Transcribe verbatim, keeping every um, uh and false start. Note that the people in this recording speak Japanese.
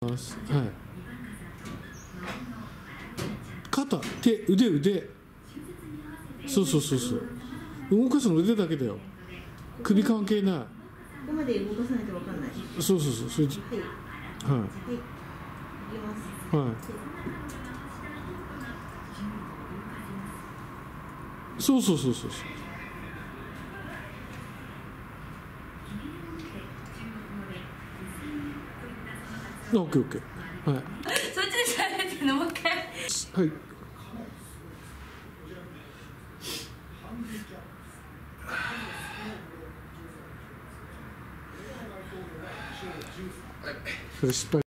ます。はい。肩、手、腕、腕。そうそうそうそう。動かすの腕だけだよ。首関係ない。 ここまで動かさないとわかんない。 そうそうそう。それはい。はい。 はい。いきます。 はい。そうそうそうそうそう。オッケーオッケー。はい。 そっちで喋ってるのもう一回。 はい。失敗。